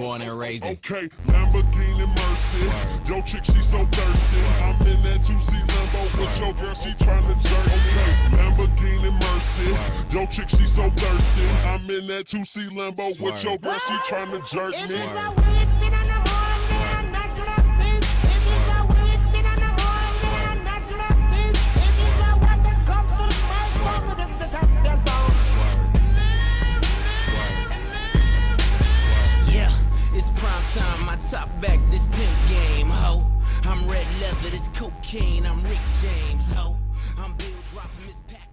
born and raised in. Okay, Lamborghini Mercy. Yo chick, she so thirsty. I'm in that 2C Lambo with your girl, she tryna jerk me. Okay, Lamborghini Mercy. Yo chick, she so thirsty. I'm in that 2C Lambo with your girl, she tryna jerk me. Time, my top back, this pimp game, ho. I'm red leather, this cocaine, I'm Rick James, ho. I'm Bill dropping this pack.